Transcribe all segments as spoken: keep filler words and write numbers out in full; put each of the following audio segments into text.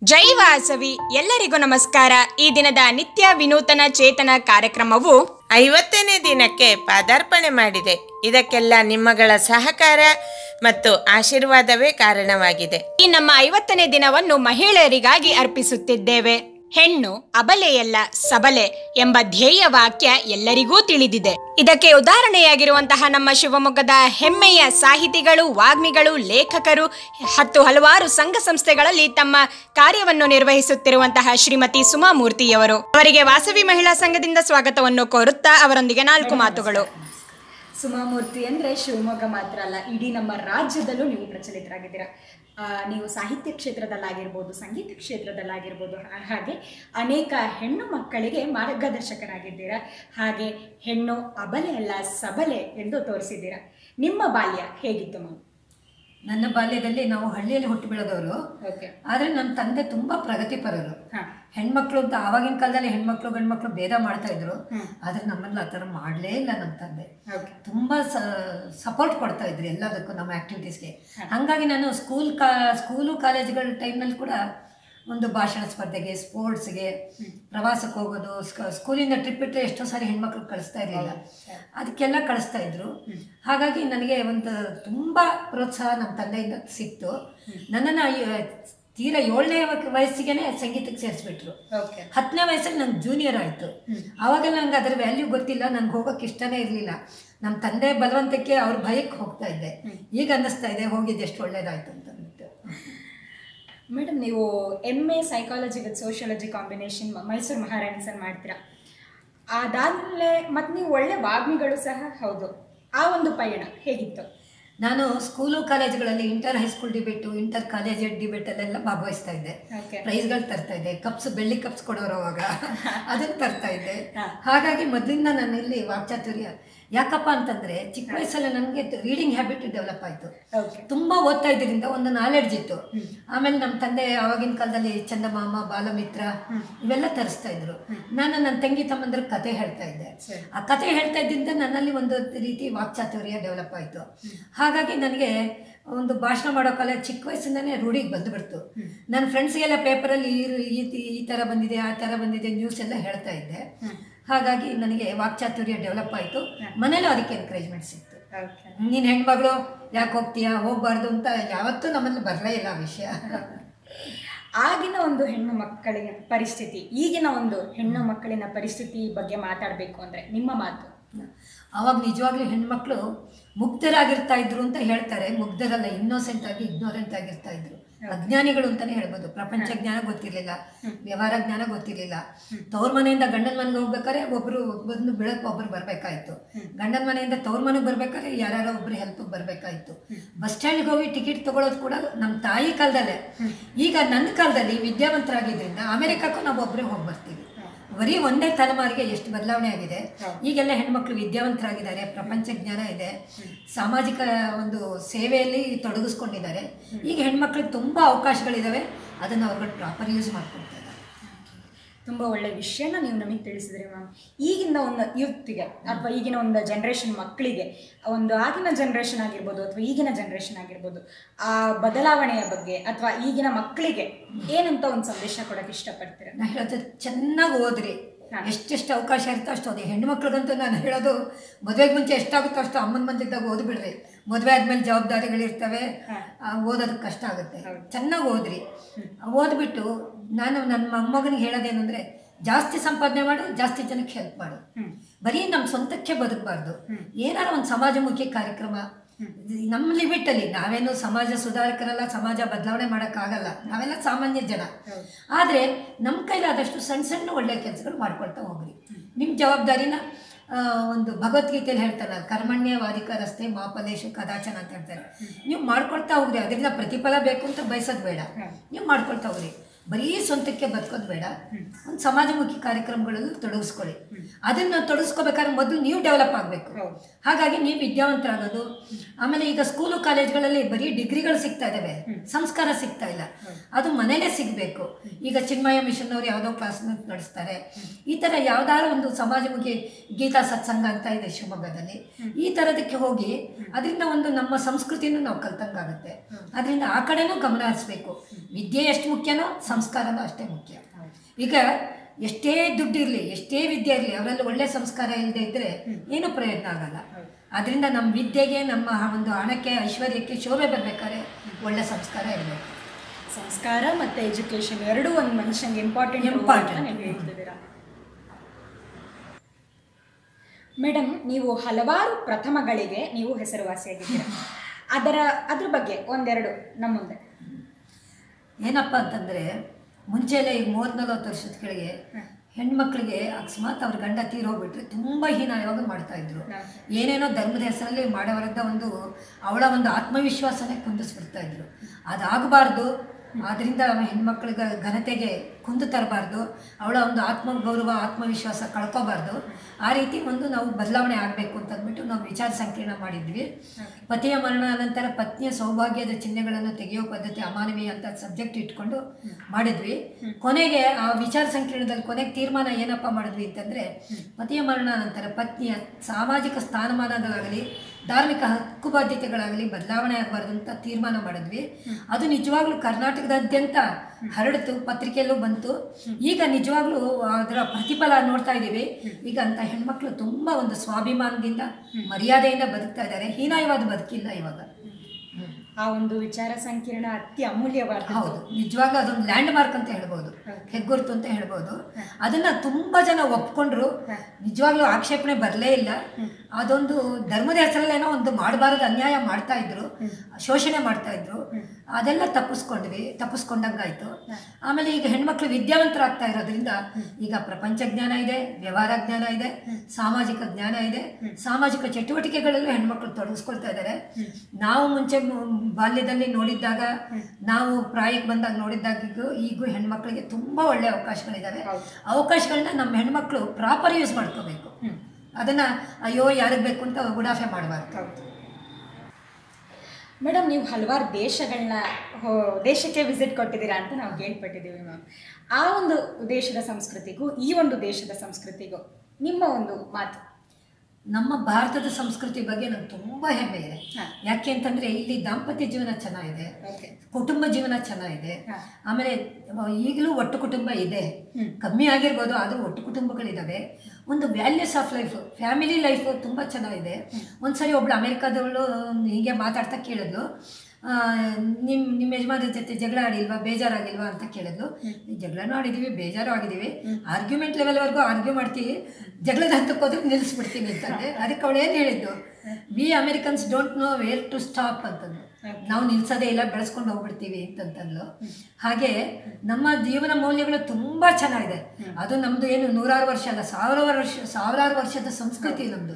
ಜೈ ವಾಸವಿ. ಎಲ್ಲರಿಗೂ ನಮಸ್ಕಾರ. ಈ ದಿನದ ನಿತ್ಯ ವಿನೂತನ ಚೇತನ ಕಾರ್ಯಕ್ರಮವು ಐವತ್ತನೇ ದಿನಕ್ಕೆ ಪಾದಾರ್ಪಣೆ ಮಾಡಿದೆ. ಇದಕ್ಕೆಲ್ಲ ನಿಮ್ಮಗಳ ಸಹಕಾರ ಮತ್ತು ಆಶೀರ್ವಾದವೇ ಕಾರಣವಾಗಿದೆ. ಈ ನಮ್ಮ ಐವತ್ತನೇ ದಿನವನ್ನು ಮಹಿಳೆಯರಿಗಾಗಿ ಅರ್ಪಿಸುತ್ತಿದ್ದೇವೆ. ಹೆಣ್ಣು ಅಬಲೆಯಲ್ಲ ಸಬಲೆ ಎಂಬ ಧ್ಯೇಯ ವಾಕ್ಯ ಎಲ್ಲರಿಗೂ ತಿಳಿದಿದೆ. ಇದಕ್ಕೆ ಉದಾಹರಣೆಯಾಗಿರುವಂತಹ ನಮ್ಮ ಶಿವಮೊಗ್ಗದ ಹೆಮ್ಮೆಯ ಸಾಹಿತಿಗಳು, ವಾಗ್ಮಿಗಳು, ಲೇಖಕರು, ಹತ್ತು ಹಲವಾರು ಸಂಘ ಸಂಸ್ಥೆಗಳಲ್ಲಿ ತಮ್ಮ ಕಾರ್ಯವನ್ನು ನಿರ್ವಹಿಸುತ್ತಿರುವಂತಹ ಶ್ರೀಮತಿ ಸುಮಾ ಮೂರ್ತಿಯವರು. ಅವರಿಗೆ ವಾಸವಿ ಮಹಿಳಾ ಸಂಘದಿಂದ ಸ್ವಾಗತವನ್ನು ಕೋರುತ್ತಾ ಅವರೊಂದಿಗೆ ನಾಲ್ಕು ಮಾತುಗಳು. ಸುಮಾಮೂರ್ತಿ ಅಂದರೆ ಶಿವಮೊಗ್ಗ ಮಾತ್ರ ಅಲ್ಲ, ಇಡೀ ನಮ್ಮ ರಾಜ್ಯದಲ್ಲೂ ನೀವು ಪ್ರಚಲಿತರಾಗಿದ್ದೀರಾ. ನೀವು ಸಾಹಿತ್ಯ ಕ್ಷೇತ್ರದಲ್ಲಾಗಿರ್ಬೋದು, ಸಂಗೀತ ಕ್ಷೇತ್ರದಲ್ಲಾಗಿರ್ಬೋದು, ಹಾಗೆ ಅನೇಕ ಹೆಣ್ಣು ಮಕ್ಕಳಿಗೆ ಮಾರ್ಗದರ್ಶಕರಾಗಿದ್ದೀರಾ. ಹಾಗೆ ಹೆಣ್ಣು ಅಬಲೆ ಅಲ್ಲ ಸಬಲೆ ಎಂದು ತೋರಿಸಿದ್ದೀರಾ. ನಿಮ್ಮ ಬಾಲ್ಯ ಹೇಗಿತ್ತು ಮ್ಯಾಮ್? ನನ್ನ ಬಾಲ್ಯದಲ್ಲಿ ನಾವು ಹಳ್ಳಿಯಲ್ಲಿ ಹುಟ್ಟು ಬೆಳೆದವರು. ಆದರೆ ನನ್ನ ತಂದೆ ತುಂಬಾ ಪ್ರಗತಿಪರರು. ಹೆಣ್ಮಕ್ಳು ಅಂತ ಆವಾಗಿನ ಕಾಲದಲ್ಲಿ ಹೆಣ್ಮಕ್ಳು ಗಂಡ್ಮಕ್ಳು ಭೇದ ಮಾಡ್ತಾ ಇದ್ರು. ಆದ್ರೆ ನಮ್ಮಲ್ಲಿ ಆ ಥರ ಮಾಡಲೇ ಇಲ್ಲ. ನಮ್ಮ ತಂದೆ ತುಂಬಾ ಸಪೋರ್ಟ್ ಕೊಡ್ತಾ ಇದ್ರು ಎಲ್ಲದಕ್ಕೂ, ನಮ್ಮ ಆಕ್ಟಿವಿಟೀಸ್ಗೆ. ಹಾಗಾಗಿ ನಾನು ಸ್ಕೂಲ್ ಕಾ ಸ್ಕೂಲು ಕಾಲೇಜುಗಳ ಟೈಮ್ನಲ್ಲಿ ಕೂಡ ಒಂದು ಭಾಷಣ ಸ್ಪರ್ಧೆಗೆ, ಸ್ಪೋರ್ಟ್ಸ್ಗೆ, ಪ್ರವಾಸಕ್ಕೆ ಹೋಗೋದು, ಸ್ಕೂಲಿಂದ ಟ್ರಿಪ್ ಇಟ್ಟರೆ ಎಷ್ಟೋ ಸಾರಿ ಹೆಣ್ಮಕ್ಳು ಕಳಿಸ್ತಾ ಇರಲಿಲ್ಲ, ಅದಕ್ಕೆಲ್ಲ ಕಳಿಸ್ತಾ ಇದ್ರು. ಹಾಗಾಗಿ ನನಗೆ ಒಂದು ತುಂಬ ಪ್ರೋತ್ಸಾಹ ನಮ್ಮ ತಂದೆಯಿಂದ ಸಿಕ್ತು. ನನ್ನನ್ನು ತೀರಾ ಏಳನೇ ವಯಸ್ಸಿಗೆ ಸಂಗೀತಕ್ಕೆ ಸೇರಿಸ್ಬಿಟ್ರು. ಹತ್ತನೇ ವಯಸ್ಸಲ್ಲಿ ನಂಗೆ ಜೂನಿಯರ್ ಆಯಿತು. ಆವಾಗ ನಂಗೆ ಅದರ ವ್ಯಾಲ್ಯೂ ಗೊತ್ತಿಲ್ಲ, ನನಗೆ ಹೋಗೋಕ್ಕೆ ಇಷ್ಟನೇ ಇರಲಿಲ್ಲ. ನಮ್ಮ ತಂದೆ ಬಲವಂತಕ್ಕೆ ಅವ್ರ ಭಯಕ್ಕೆ ಹೋಗ್ತಾ ಇದ್ದೆ. ಈಗ ಅನ್ನಿಸ್ತಾ ಇದೆ ಹೋಗಿದ್ದು ಎಷ್ಟು ಒಳ್ಳೇದಾಯ್ತು ಅಂತ. ಮೇಡಮ್, ನೀವು M A psychology with sociology combination Mysuru ಮಹಾರಾಣಿಸಲ್ಲಿ ಮಾಡ್ತೀರಾ. ಅದಾದಮೇಲೆ ಮತ್ತು ನೀವು ಒಳ್ಳೆ ವಾಗ್ಮಿಗಳು ಸಹ ಹೌದು. ಆ ಒಂದು ಪಯಣ ಹೇಗಿತ್ತು? ನಾನು ಸ್ಕೂಲು ಕಾಲೇಜುಗಳಲ್ಲಿ inter high school debate, inter college ಡಿಬೇಟಲ್ಲೆಲ್ಲ ಭಾಗವಹಿಸ್ತಾ ಇದ್ದೆ. ಪ್ರೈಸ್ಗಳು ತರ್ತಾ ಇದ್ದೆ. ಕಪ್ಸ್, ಬೆಳ್ಳಿ ಕಪ್ಸ್ ಕೊಡೋರು ಅವಾಗ, ಅದನ್ನು ತರ್ತಾ ಇದ್ದೆ. ಹಾಗಾಗಿ ಮೊದಲಿಂದ ನನ್ನಲ್ಲಿ ವಾಕ್ಚಾತುರ್ಯ. ಯಾಕಪ್ಪ ಅಂತಂದರೆ ಚಿಕ್ಕ ವಯಸ್ಸಲ್ಲಿ ನನಗೆ ರೀಡಿಂಗ್ ಹ್ಯಾಬಿಟ್ ಡೆವಲಪ್ ಆಯಿತು. ತುಂಬ ಓದ್ತಾ ಇದ್ದರಿಂದ ಒಂದು ನಾಲೆಡ್ಜ್ ಇತ್ತು. ಆಮೇಲೆ ನಮ್ಮ ತಂದೆ ಆವಾಗಿನ ಕಾಲದಲ್ಲಿ ಚಂದಮಾಮ, ಬಾಲಮಿತ್ರ ಇವೆಲ್ಲ ತರಿಸ್ತಾ ಇದ್ರು. ನಾನು ನನ್ನ ತಂಗಿ ತಮ್ಮಂದ್ರ ಕತೆ ಹೇಳ್ತಾ ಇದ್ದೆ. ಆ ಕತೆ ಹೇಳ್ತಾ ಇದ್ದಿಂದ ನನ್ನಲ್ಲಿ ಒಂದು ರೀತಿ ವಾಕ್ಚಾತುರ್ಯ ಡೆವಲಪ್ ಆಯಿತು. ಹಾಗಾಗಿ ನನಗೆ ಒಂದು ಭಾಷಣ ಮಾಡೋ ಕಾಲ ಚಿಕ್ಕ ವಯಸ್ಸಿಂದನೇ ರೂಢಿಗೆ ಬಂದುಬಿಡ್ತು. ನನ್ನ ಫ್ರೆಂಡ್ಸ್ಗೆಲ್ಲ ಪೇಪರಲ್ಲಿ ಈ ಈ ಥರ ಬಂದಿದೆ, ಆ ಥರ ಬಂದಿದೆ, ನ್ಯೂಸ್ ಎಲ್ಲ ಹೇಳ್ತಾ ಇದ್ದೆ. ಹಾಗಾಗಿ ನನಗೆ ವಾಕ್ಚಾತುರ್ಯ ಡೆವಲಪ್ ಆಯಿತು. ಮನೇಲೂ ಅದಕ್ಕೆ ಎನ್ಕರೇಜ್ಮೆಂಟ್ ಸಿಕ್ತು. ನೀನು ಹೆಣ್ಮಗಳು ಯಾಕೆ ಹೋಗ್ತೀಯಾ, ಹೋಗಬಾರ್ದು ಅಂತ ಯಾವತ್ತೂ ನಮ್ಮಲ್ಲಿ ಬರಲೇ ಇಲ್ಲ ಆ ವಿಷಯ. ಆಗಿನ ಒಂದು ಹೆಣ್ಣು ಮಕ್ಕಳಿನ ಪರಿಸ್ಥಿತಿ, ಈಗಿನ ಒಂದು ಹೆಣ್ಣು ಮಕ್ಕಳಿನ ಪರಿಸ್ಥಿತಿ ಬಗ್ಗೆ ಮಾತಾಡಬೇಕು ಅಂದರೆ ನಿಮ್ಮ ಮಾತು? ಆವಾಗ ನಿಜವಾಗ್ಲೂ ಹೆಣ್ಮಕ್ಳು ಮುಗ್ಧರಾಗಿರ್ತಾ ಇದ್ರು ಅಂತ ಹೇಳ್ತಾರೆ. ಮುಗ್ಧರಲ್ಲ, ಇನ್ನೋಸೆಂಟ್ ಆಗಿ ಇಗ್ನೋರೆಂಟ್ ಆಗಿರ್ತಾ ಇದ್ರು. ಅಜ್ಞಾನಿಗಳು ಅಂತಾನೆ ಹೇಳ್ಬೋದು. ಪ್ರಪಂಚ ಜ್ಞಾನ ಗೊತ್ತಿರಲಿಲ್ಲ, ವ್ಯವಹಾರ ಜ್ಞಾನ ಗೊತ್ತಿರಲಿಲ್ಲ. ತವ್ರ ಮನೆಯಿಂದ ಗಂಡನ ಮನೆಗೆ ಹೋಗ್ಬೇಕಾದ್ರೆ ಒಬ್ರು ಬಂದು ಬೆಳಕು ಒಬ್ರು ಬರ್ಬೇಕಾಯ್ತು. ಗಂಡನ ಮನೆಯಿಂದ ತವ್ರ ಮನೆಗೆ ಬರ್ಬೇಕಾದ್ರೆ ಯಾರ್ಯಾರೋ ಒಬ್ರು ಹೆಲ್ಪ್ ಬರ್ಬೇಕಾಯ್ತು. ಬಸ್ ಸ್ಟ್ಯಾಂಡ್ಗೆ ಹೋಗಿ ಟಿಕೆಟ್ ತಗೊಳ್ಳೋದು ಕೂಡ ನಮ್ಮ ತಾಯಿ ಕಾಲದಲ್ಲೇ. ಈಗ ನನ್ನ ಕಾಲದಲ್ಲಿ ವಿದ್ಯಾವಂತರಾಗಿದ್ದರಿಂದ ಅಮೆರಿಕಕ್ಕೂ ನಾವು ಒಬ್ಬರೇ ಹೋಗಿ ಬರ್ತೀವಿ. ಬರೀ ಒಂದೇ ತಲೆಮಾರಿಗೆ ಎಷ್ಟು ಬದಲಾವಣೆ ಆಗಿದೆ. ಈಗೆಲ್ಲ ಹೆಣ್ಮಕ್ಳು ವಿದ್ಯಾವಂತರಾಗಿದ್ದಾರೆ, ಪ್ರಪಂಚ ಜ್ಞಾನ ಇದೆ, ಸಾಮಾಜಿಕ ಒಂದು ಸೇವೆಯಲ್ಲಿ ತೊಡಗಿಸ್ಕೊಂಡಿದ್ದಾರೆ. ಈಗ ಹೆಣ್ಮಕ್ಳಿಗೆ ತುಂಬ ಅವಕಾಶಗಳಿದ್ದಾವೆ. ಅದನ್ನು ಅವ್ರುಗಳು ಪ್ರಾಪರ್ ಯೂಸ್ ಮಾಡ್ಕೊಳ್ತಾರೆ. ತುಂಬ ಒಳ್ಳೆಯ ವಿಷಯನ ನೀವು ನಮಗೆ ತಿಳಿಸಿದ್ರಿ ಮ್ಯಾಮ್. ಈಗಿನ ಒಂದು ಯೂತ್ಗೆ ಅಥವಾ ಈಗಿನ ಒಂದು ಜನ್ರೇಷನ್ ಮಕ್ಕಳಿಗೆ, ಒಂದು ಆಗಿನ ಜನ್ರೇಷನ್ ಆಗಿರ್ಬೋದು ಅಥವಾ ಈಗಿನ ಜನ್ರೇಷನ್ ಆಗಿರ್ಬೋದು, ಆ ಬದಲಾವಣೆಯ ಬಗ್ಗೆ ಅಥವಾ ಈಗಿನ ಮಕ್ಕಳಿಗೆ ಏನಂತ ಒಂದು ಸಂದೇಶ ಕೊಡೋಕ್ಕೆ ಇಷ್ಟಪಡ್ತೀರ? ನಾನು ಹೇಳೋದು ಚೆನ್ನಾಗಿ ಓದ್ರಿ. ಎಷ್ಟೆಷ್ಟು ಅವಕಾಶ ಇರ್ತೋ ಅಷ್ಟು ಓದಿ. ಹೆಣ್ಣು ಮಕ್ಳಿಗಂತೂ ನಾನು ಹೇಳೋದು, ಮದುವೆಗೆ ಮುಂಚೆ ಎಷ್ಟಾಗುತ್ತೋ ಅಷ್ಟು ಅಮ್ಮನ ಮಂದಿದ್ದಾಗ ಓದ್ಬಿಡ್ರಿ. ಮದುವೆ ಆದಮೇಲೆ ಜವಾಬ್ದಾರಿಗಳಿರ್ತವೆ, ಓದೋದಕ್ಕೆ ಕಷ್ಟ ಆಗುತ್ತೆ. ಚೆನ್ನಾಗಿ ಓದ್ರಿ. ಓದ್ಬಿಟ್ಟು ನಾನು ನನ್ನ ಮೊಮ್ಮಗನಿಗೆ ಹೇಳೋದೇನೆಂದರೆ, ಜಾಸ್ತಿ ಸಂಪಾದನೆ ಮಾಡು, ಜಾಸ್ತಿ ಜನಕ್ಕೆ ಹೆಲ್ಪ್ ಮಾಡು. ಬರೀ ನಮ್ಮ ಸ್ವಂತಕ್ಕೆ ಬದುಕಬಾರ್ದು. ಏನಾರ ಒಂದು ಸಮಾಜಮುಖಿ ಕಾರ್ಯಕ್ರಮ ನಮ್ಮ ಲಿಮಿಟಲ್ಲಿ. ನಾವೇನು ಸಮಾಜ ಸುಧಾರಕರಲ್ಲ, ಸಮಾಜ ಬದಲಾವಣೆ ಮಾಡೋಕ್ಕಾಗಲ್ಲ, ನಾವೆಲ್ಲ ಸಾಮಾನ್ಯ ಜನ. ಆದರೆ ನಮ್ಮ ಕೈಲಾದಷ್ಟು ಸಣ್ಣ ಸಣ್ಣ ಒಳ್ಳೆಯ ಕೆಲಸಗಳು ಮಾಡ್ಕೊಳ್ತಾ ಹೋಗ್ರಿ. ನಿಮ್ಮ ಜವಾಬ್ದಾರಿನ ಒಂದು ಭಗವದ್ಗೀತೆಯಲ್ಲಿ ಹೇಳ್ತಾರೆ, ಕರ್ಮಣ್ಯವಾದಿಕರಸ್ತೆ ಮಾಫಲೇಶು ಕದಾಚನ ಅಂತ ಹೇಳ್ತಾರೆ. ನೀವು ಮಾಡ್ಕೊಳ್ತಾ ಹೋಗ್ರಿ. ಅದರಿಂದ ಪ್ರತಿಫಲ ಬೇಕು ಅಂತ ಬಯಸೋದು ಬೇಡ. ನೀವು ಮಾಡ್ಕೊಳ್ತಾ ಹೋಗ್ರಿ. ಬರೀ ಸ್ವಂತಕ್ಕೆ ಬದುಕೋದು ಬೇಡ. ಒಂದು ಸಮಾಜಮುಖಿ ಕಾರ್ಯಕ್ರಮಗಳಲ್ಲೂ ತೊಡಗಿಸ್ಕೊಳ್ಳಿ. ಅದನ್ನು ತೊಡಗಿಸ್ಕೋಬೇಕಾದ್ರೆ ಮೊದಲು ನೀವು ಡೆವಲಪ್ ಆಗಬೇಕು. ಹಾಗಾಗಿ ನೀವು ವಿದ್ಯಾವಂತರಾಗೋದು. ಆಮೇಲೆ ಈಗ ಸ್ಕೂಲು ಕಾಲೇಜ್ಗಳಲ್ಲಿ ಬರೀ ಡಿಗ್ರಿಗಳು ಸಿಗ್ತಾ ಇದ್ದಾವೆ, ಸಂಸ್ಕಾರ ಸಿಗ್ತಾ ಇಲ್ಲ. ಅದು ಮನೇಲೇ ಸಿಗಬೇಕು. ಈಗ ಚಿನ್ಮಯ ಮಿಷನ್ ಅವರು ಯಾವುದೋ ಕ್ಲಾಸ್ ನಡೆಸ್ತಾರೆ. ಈ ಥರ ಯಾವುದಾದ್ರು ಒಂದು ಸಮಾಜಮುಖಿ ಗೀತಾ ಸತ್ಸಂಗ ಅಂತ ಇದೆ ಶಿವಮೊಗ್ಗದಲ್ಲಿ. ಈ ಥರದಕ್ಕೆ ಹೋಗಿ ಅದರಿಂದ ಒಂದು ನಮ್ಮ ಸಂಸ್ಕೃತಿನೂ ನಾವು ಕಲ್ತಂಗಾಗುತ್ತೆ. ಅದರಿಂದ ಆ ಕಡೆನೂ ಗಮನ ಹರಿಸ್ಬೇಕು. ವಿದ್ಯೆ ಎಷ್ಟು ಮುಖ್ಯನೋ ಸಂಸ್ಕಾರನೂ ಅಷ್ಟೇ ಮುಖ್ಯ. ಈಗ ಎಷ್ಟೇ ದುಡ್ಡಿರಲಿ, ಎಷ್ಟೇ ವಿದ್ಯೆ ಇರಲಿ, ಅವರಲ್ಲಿ ಒಳ್ಳೆ ಸಂಸ್ಕಾರ ಇಲ್ಲದೆ ಇದ್ದರೆ ಏನೂ ಪ್ರಯೋಜನ ಆಗಲ್ಲ. ಅದರಿಂದ ನಮ್ಮ ವಿದ್ಯೆಗೆ, ನಮ್ಮ ಒಂದು ಹಣಕ್ಕೆ, ಐಶ್ವರ್ಯಕ್ಕೆ ಶೋಭೆ ಬರಬೇಕಾದ್ರೆ ಒಳ್ಳೆ ಸಂಸ್ಕಾರ ಇರಬೇಕು. ಸಂಸ್ಕಾರ ಮತ್ತು ಎಜುಕೇಷನ್ ಎರಡೂ ಒಂದು ಮನುಷ್ಯನಿಗೆ ಇಂಪಾರ್ಟೆಂಟ್ ಇಂಪಾರ್ಟೆಂಟ್ ನೀವು ಹೇಳ್ತಿದ್ದೀರಾ. ಮೇಡಮ್, ನೀವು ಹಲವಾರು ಪ್ರಥಮಗಳಿಗೆ ನೀವು ಹೆಸರುವಾಸಿಯಾಗಿದ್ದೀರಾ. ಅದರ ಅದ್ರ ಬಗ್ಗೆ ಒಂದೆರಡು ನಮ್ಮ ಮುಂದೆ. ಏನಪ್ಪ ಅಂತಂದರೆ, ಮುಂಚೆ ಎಲ್ಲ ಈಗ ಮೂವತ್ತು ನಲ್ವತ್ತು ವರ್ಷದ ಕೆಳಗೆ ಹೆಣ್ಮಕ್ಳಿಗೆ ಅಕಸ್ಮಾತ್ ಅವ್ರ ಗಂಡ ತೀರೋಗ್ಬಿಟ್ರೆ ತುಂಬ ಹೀನಾಯವಾಗಿ ಮಾಡ್ತಾಯಿದ್ರು. ಏನೇನೋ ಧರ್ಮದ ಹೆಸರಲ್ಲಿ ಮಾಡೋವರದ ಒಂದು ಅವಳ ಒಂದು ಆತ್ಮವಿಶ್ವಾಸನೇ ಕುಂದಿಸ್ಬಿಡ್ತಾಯಿದ್ರು. ಅದಾಗಬಾರ್ದು. ಆದ್ದರಿಂದ ಹೆಣ್ಮಕ್ಳಿಗೆ ಘನತೆಗೆ ಕುಂದು ತರಬಾರ್ದು, ಅವಳ ಒಂದು ಆತ್ಮಗೌರವ, ಆತ್ಮವಿಶ್ವಾಸ ಕಳ್ಕೋಬಾರ್ದು. ಆ ರೀತಿ ಒಂದು ನಾವು ಬದಲಾವಣೆ ಆಗಬೇಕು ಅಂತಂದ್ಬಿಟ್ಟು ನಾವು ವಿಚಾರ ಸಂಕಿರಣ ಮಾಡಿದ್ವಿ. ಪತಿಯ ಮರಣ ನಂತರ ಪತ್ನಿಯ ಸೌಭಾಗ್ಯದ ಚಿಹ್ನೆಗಳನ್ನು ತೆಗೆಯೋ ಪದ್ಧತಿ ಅಮಾನವೀಯ ಅಂತ ಸಬ್ಜೆಕ್ಟ್ ಇಟ್ಕೊಂಡು ಮಾಡಿದ್ವಿ. ಕೊನೆಗೆ ಆ ವಿಚಾರ ಸಂಕಿರಣದಲ್ಲಿ ಕೊನೆಗೆ ತೀರ್ಮಾನ ಏನಪ್ಪ ಮಾಡಿದ್ವಿ ಅಂತಂದರೆ, ಪತಿಯ ಮರಣ ನಂತರ ಪತ್ನಿಯ ಸಾಮಾಜಿಕ ಸ್ಥಾನಮಾನಗಳಾಗಲಿ, ಧಾರ್ಮಿಕ ಹಕ್ಕು ಬಾಧ್ಯತೆಗಳಾಗಲಿ ಬದಲಾವಣೆ ಆಗಬಾರ್ದು ಅಂತ ತೀರ್ಮಾನ ಮಾಡಿದ್ವಿ. ಅದು ನಿಜವಾಗ್ಲೂ ಕರ್ನಾಟಕದಾದ್ಯಂತ ಹರಡಿತು, ಪತ್ರಿಕೆಯಲ್ಲೂ ಬಂತು. ಈಗ ನಿಜವಾಗ್ಲೂ ಅದರ ಪ್ರತಿಫಲ ನೋಡ್ತಾ ಇದ್ದೀವಿ. ಈಗ ಅಂತ ಹೆಣ್ಮಕ್ಳು ತುಂಬ ಒಂದು ಸ್ವಾಭಿಮಾನದಿಂದ, ಮರ್ಯಾದೆಯಿಂದ ಬದುಕ್ತಾ ಇದ್ದಾರೆ. ಹೀನಾಯವಾದ ಬದುಕಿಲ್ಲ ಇವಾಗ. ಆ ಒಂದು ವಿಚಾರ ಸಂಕಿರಣ ಅತಿ ಅಮೂಲ್ಯವಾದ. ಹೌದು, ನಿಜವಾಗ್ಲೂ ಅದೊಂದು ಲ್ಯಾಂಡ್ ಮಾರ್ಕ್ ಅಂತ ಹೇಳ್ಬೋದು, ಹೆಗ್ಗುರುತು ಅಂತ ಹೇಳ್ಬೋದು. ಅದನ್ನ ತುಂಬ ಜನ ಒಪ್ಕೊಂಡ್ರು. ನಿಜವಾಗ್ಲೂ ಆಕ್ಷೇಪಣೆ ಬರಲೇ ಇಲ್ಲ. ಅದೊಂದು ಧರ್ಮದ ಹೆಸರಲ್ಲೇನೋ ಒಂದು ಮಾಡಬಾರದು ಅನ್ಯಾಯ ಮಾಡ್ತಾ ಇದ್ರು, ಶೋಷಣೆ ಮಾಡ್ತಾ ಇದ್ರು. ಅದೆಲ್ಲ ತಪ್ಪಿಸ್ಕೊಂಡ್ವಿ, ತಪ್ಪಿಸ್ಕೊಂಡಂಗಾಯ್ತು. ಆಮೇಲೆ ಈಗ ಹೆಣ್ಮಕ್ಳು ವಿದ್ಯಾವಂತರಾಗ್ತಾ ಇರೋದ್ರಿಂದ ಈಗ ಪ್ರಪಂಚ ಜ್ಞಾನ ಇದೆ, ವ್ಯವಹಾರ ಜ್ಞಾನ ಇದೆ, ಸಾಮಾಜಿಕ ಜ್ಞಾನ ಇದೆ. ಸಾಮಾಜಿಕ ಚಟುವಟಿಕೆಗಳಲ್ಲೂ ಹೆಣ್ಮಕ್ಳು ತೊಡಗಿಸ್ಕೊಳ್ತಾ ಇದ್ದಾರೆ. ನಾವು ಮುಂಚೆ ಬಾಲ್ಯದಲ್ಲಿ ನೋಡಿದ್ದಾಗ, ನಾವು ಪ್ರಾಯಕ್ಕೆ ಬಂದಾಗ ನೋಡಿದ್ದಾಗಿಗೂ ಈಗೂ ಹೆಣ್ಮಕ್ಳಿಗೆ ತುಂಬ ಒಳ್ಳೆಯ ಅವಕಾಶಗಳಿದ್ದಾವೆ. ಅವಕಾಶಗಳನ್ನ ನಮ್ಮ ಹೆಣ್ಮಕ್ಳು ಪ್ರಾಪರ್ ಯೂಸ್ ಮಾಡ್ಕೋಬೇಕು. ಅದನ್ನು ಅಯ್ಯೋ ಯಾರಿಗೆ ಬೇಕು ಅಂತ ಉಡಾಫೆ ಮಾಡಬಾರ್ದು. ಮೇಡಮ್, ನೀವು ಹಲವಾರು ದೇಶಗಳನ್ನ ದೇಶಕ್ಕೆ ವಿಸಿಟ್ ಕೊಟ್ಟಿದ್ದೀರಾ ಅಂತ ನಾವು ಕೇಳ್ಪಟ್ಟಿದ್ದೀವಿ ಮ್ಯಾಮ್. ಆ ಒಂದು ದೇಶದ ಸಂಸ್ಕೃತಿಗೂ ಈ ಒಂದು ದೇಶದ ಸಂಸ್ಕೃತಿಗೂ ನಿಮ್ಮ ಒಂದು ಮಾತು. ನಮ್ಮ ಭಾರತದ ಸಂಸ್ಕೃತಿ ಬಗ್ಗೆ ನಂಗೆ ತುಂಬ ಹೆಮ್ಮೆ ಇದೆ. ಯಾಕೆ ಅಂತಂದರೆ ಇಲ್ಲಿ ದಾಂಪತ್ಯ ಜೀವನ ಚೆನ್ನಾಗಿದೆ, ಕುಟುಂಬ ಜೀವನ ಚೆನ್ನಾಗಿದೆ. ಆಮೇಲೆ ಈಗಲೂ ಒಟ್ಟು ಕುಟುಂಬ ಇದೆ, ಕಮ್ಮಿ ಆಗಿರ್ಬೋದು, ಆದರೂ ಒಟ್ಟು ಕುಟುಂಬಗಳಿದ್ದಾವೆ. ಒಂದು values of life, family life ತುಂಬ ಚೆನ್ನಾಗಿದೆ. ಒಂದ್ಸರಿ ಒಬ್ಳು ಅಮೆರಿಕಾದವಳು ಹೀಗೆ ಮಾತಾಡ್ತಾ ಕೇಳಿದ್ಲು, ನಿಮ್ಮ ನಿಮ್ಮ ಯಜಮಾನರ ಜೊತೆ ಜಗಳ ಆಡಿಲ್ವಾ, ಬೇಜಾರಾಗಿಲ್ವಾ ಅಂತ ಕೇಳಿದ್ಲು. ಜಗಳನೂ ಆಡಿದ್ದೀವಿ, ಬೇಜಾರು ಆಗಿದ್ದೀವಿ, ಆರ್ಗ್ಯುಮೆಂಟ್ ಲೆವೆಲ್ವರೆಗೂ ಆರ್ಗ್ಯೂ ಮಾಡ್ತೀವಿ, ಜಗಳದ ಹಂತಕ್ಕೆ ಹೋದ್ರೆ ನಿಲ್ಲಿಸ್ಬಿಡ್ತೀನಿ ಅಂತಂದೆ. ಅದಕ್ಕೆ ಅವಳು ಏನು ಹೇಳಿದ್ದು, we Americans don't know where to stop ಅಂತಂದು. ನಾವು ನಿಲ್ಸೋದೇ ಇಲ್ಲ, ಬೆಳೆಸ್ಕೊಂಡು ಹೋಗ್ಬಿಡ್ತೀವಿ ಅಂತಂತಂದ್ಲು. ಹಾಗೆ ನಮ್ಮ ಜೀವನ ಮೌಲ್ಯಗಳು ತುಂಬ ಚೆನ್ನಾಗಿದೆ. ಅದು ನಮ್ಮದು ಏನು ನೂರಾರು ವರ್ಷ ಅಲ್ಲ, ಸಾವಿರಾರು ವರ್ಷ ಸಾವಿರಾರು ವರ್ಷದ ಸಂಸ್ಕೃತಿ ನಮ್ಮದು.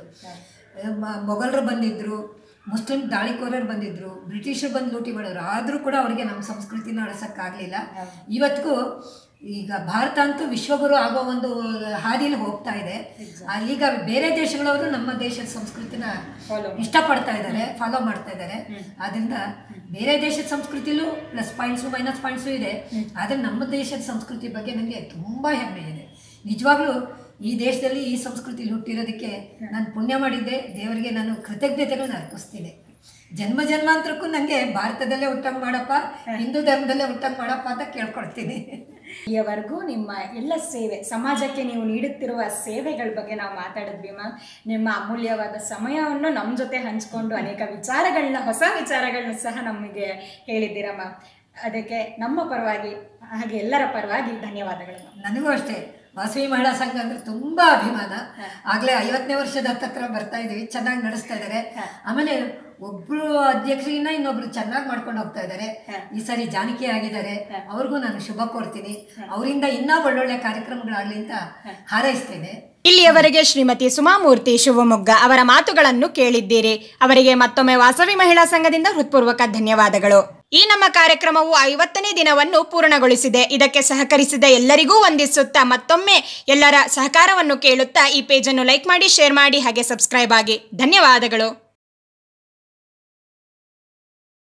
ಮೊಘಲರು ಬಂದಿದ್ದರು, ಮುಸ್ಲಿಂ ದಾಳಿಕೋರರು ಬಂದಿದ್ದರು, ಬ್ರಿಟಿಷರು ಬಂದು ಲೂಟಿ ಮಾಡೋರು, ಆದರೂ ಕೂಡ ಅವರಿಗೆ ನಮ್ಮ ಸಂಸ್ಕೃತಿನ ಅಳಿಸೋಕ್ಕಾಗಲಿಲ್ಲ. ಇವತ್ತಿಗೂ ಈಗ ಭಾರತ ಅಂತೂ ವಿಶ್ವಗುರು ಆಗೋ ಒಂದು ಹಾದಿಯಲ್ಲಿ ಹೋಗ್ತಾ ಇದೆ. ಈಗ ಬೇರೆ ದೇಶಗಳವರು ನಮ್ಮ ದೇಶದ ಸಂಸ್ಕೃತಿನ ಇಷ್ಟಪಡ್ತಾ ಇದ್ದಾರೆ, ಫಾಲೋ ಮಾಡ್ತಾ ಇದ್ದಾರೆ. ಆದ್ದರಿಂದ ಬೇರೆ ದೇಶದ ಸಂಸ್ಕೃತಿಲೂ ಪ್ಲಸ್ ಪಾಯಿಂಟ್ಸು ಮೈನಸ್ ಪಾಯಿಂಟ್ಸು ಇದೆ. ಆದರೆ ನಮ್ಮ ದೇಶದ ಸಂಸ್ಕೃತಿ ಬಗ್ಗೆ ನನಗೆ ತುಂಬ ಹೆಮ್ಮೆ ಇದೆ. ನಿಜವಾಗ್ಲೂ ಈ ದೇಶದಲ್ಲಿ ಈ ಸಂಸ್ಕೃತಿಲಿ ಹುಟ್ಟಿರೋದಕ್ಕೆ ನಾನು ಪುಣ್ಯ ಮಾಡಿದ್ದೆ. ದೇವರಿಗೆ ನಾನು ಕೃತಜ್ಞತೆಗಳನ್ನ ಅರ್ಪಿಸ್ತೀನಿ. ಜನ್ಮ ಜನ್ಮಾಂತರಕ್ಕೂ ನನಗೆ ಭಾರತದಲ್ಲೇ ಹುಟ್ಟಂಗೆ ಮಾಡಪ್ಪ, ಹಿಂದೂ ಧರ್ಮದಲ್ಲೇ ಹುಟ್ಟಂಗೆ ಮಾಡಪ್ಪ ಅಂತ ಕೇಳ್ಕೊಳ್ತೀನಿ. ಈವರೆಗೂ ನಿಮ್ಮ ಎಲ್ಲ ಸೇವೆ, ಸಮಾಜಕ್ಕೆ ನೀವು ನೀಡುತ್ತಿರುವ ಸೇವೆಗಳ ಬಗ್ಗೆ ನಾವು ಮಾತಾಡಿದ್ವಿ ಮ್ಯಾಮ್. ನಿಮ್ಮ ಅಮೂಲ್ಯವಾದ ಸಮಯವನ್ನು ನಮ್ಮ ಜೊತೆ ಹಂಚಿಕೊಂಡು ಅನೇಕ ವಿಚಾರಗಳನ್ನ, ಹೊಸ ವಿಚಾರಗಳನ್ನ ಸಹ ನಮಗೆ ಹೇಳಿದ್ದೀರಾ ಮ್ಯಾಮ್. ಅದಕ್ಕೆ ನಮ್ಮ ಪರವಾಗಿ ಹಾಗೆ ಎಲ್ಲರ ಪರವಾಗಿ ಧನ್ಯವಾದಗಳು ಮ್ಯಾಮ್. ನನಗೂ ಅಷ್ಟೇ ವಾಸವಿ ಮಹಿಳಾ ಸಂಘ ಅಂದರೆ ತುಂಬ ಅಭಿಮಾನ. ಆಗಲೇ ಐವತ್ತನೇ ವರ್ಷದ ಹತ್ತತ್ರ ಬರ್ತಾ ಇದ್ದೀವಿ, ಚೆನ್ನಾಗಿ ನಡೆಸ್ತಾ ಇದ್ದಾರೆ. ಆಮೇಲೆ ಒಬ್ರು ಅಧ್ಯಕ್ಷರಿನ ಇನ್ನೊಬ್ರು ಚೆನ್ನಾಗಿ ಮಾಡ್ಕೊಂಡು ಹೋಗ್ತಾ ಇದ್ದಾರೆ. ಈ ಸಾರಿ ಜಾನಕಿ ಆಗಿದ್ದಾರೆ, ಅವ್ರಿಗೂ ನಾನು ಶುಭ ಕೋರ್ತೀನಿ. ಅವರಿಂದ ಇನ್ನೂ ಒಳ್ಳೊಳ್ಳೆ ಕಾರ್ಯಕ್ರಮಗಳಾಗಲಿ ಅಂತ ಹಾರೈಸ್ತೇನೆ. ಇಲ್ಲಿಯವರೆಗೆ ಶ್ರೀಮತಿ ಸುಮಾಮೂರ್ತಿ ಶಿವಮೊಗ್ಗ ಅವರ ಮಾತುಗಳನ್ನು ಕೇಳಿದ್ದೀರಿ. ಅವರಿಗೆ ಮತ್ತೊಮ್ಮೆ ವಾಸವಿ ಮಹಿಳಾ ಸಂಘದಿಂದ ಹೃತ್ಪೂರ್ವಕ ಧನ್ಯವಾದಗಳು. ಈ ನಮ್ಮ ಕಾರ್ಯಕ್ರಮವು ಐವತ್ತನೇ ದಿನವನ್ನು ಪೂರ್ಣಗೊಳಿಸಿದೆ. ಇದಕ್ಕೆ ಸಹಕರಿಸಿದ ಎಲ್ಲರಿಗೂ ವಂದಿಸುತ್ತಾ ಮತ್ತೊಮ್ಮೆ ಎಲ್ಲರ ಸಹಕಾರವನ್ನು ಕೇಳುತ್ತಾ ಈ ಪೇಜನ್ನು ಲೈಕ್ ಮಾಡಿ, ಶೇರ್ ಮಾಡಿ, ಹಾಗೆ ಸಬ್ಸ್ಕ್ರೈಬ್ ಆಗಿ. ಧನ್ಯವಾದಗಳು.